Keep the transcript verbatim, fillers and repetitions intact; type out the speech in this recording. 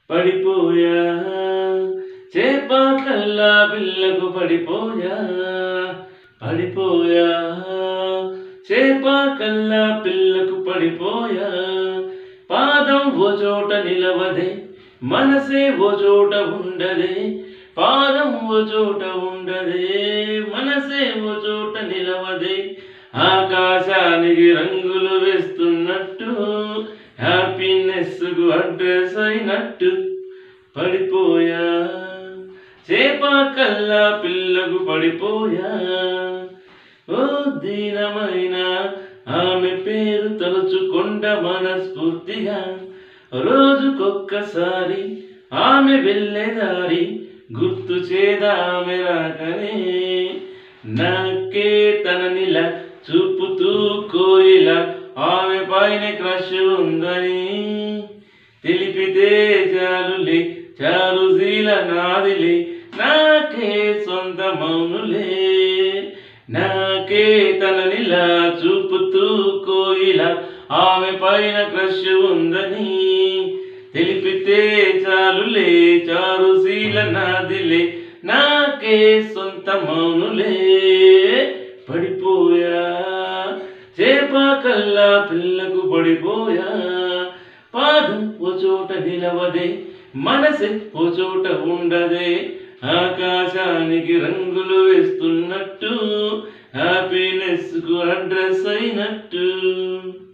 పడిపోయా చేప కల్లా పిల్లకు పడిపోయా పడిపోయా చేప కల్లా పిల్లకు పడిపోయా పాదం ఓ చోట నిలవదే మనసే ఓ చోట ఉండదే పాదం ఓ చోట ఉండదే మనసే ఓ చోట నిలవదే ఆకాశానికి రంగులు వేస్తున్నట్టు హ్యాపీనెస్ కు అడ్రస్ అయినట్టు పడిపోయా చేప కల్లా పిల్లకు పడిపోయా ఓ దీనమైన ఆమె పేరు తలుచుకొండ మనస్ఫూర్తిగా రోజుకొక్కసారి ఆమె వెళ్ళేదారి గుర్తు చేదా ఆమె రాకనే నాకే తననిలా చూపుతూ కోయిల ఆమె పైన క్రష్ ఉందని తెలిపితే చాలులే చారుజీల నాదిలే నాకే సొంత మౌనులే నాకే తననిలా చూపుతూ కోయిల ఆమె పైన క్రష్ ఉందని తెలిపితే చాలులే చారుశీల నాదిలే నాకే సొంత మౌనులే పడిపోయా చేప కల్లా పిల్లకు పడిపోయా పాదం ఓ చోట నిలవదే మనసే ఓ చోట ఉండదే ఆకాశానికి రంగులు వేస్తున్నట్టు హ్యాపీనెస్ కు అడ్రస్ అయినట్టు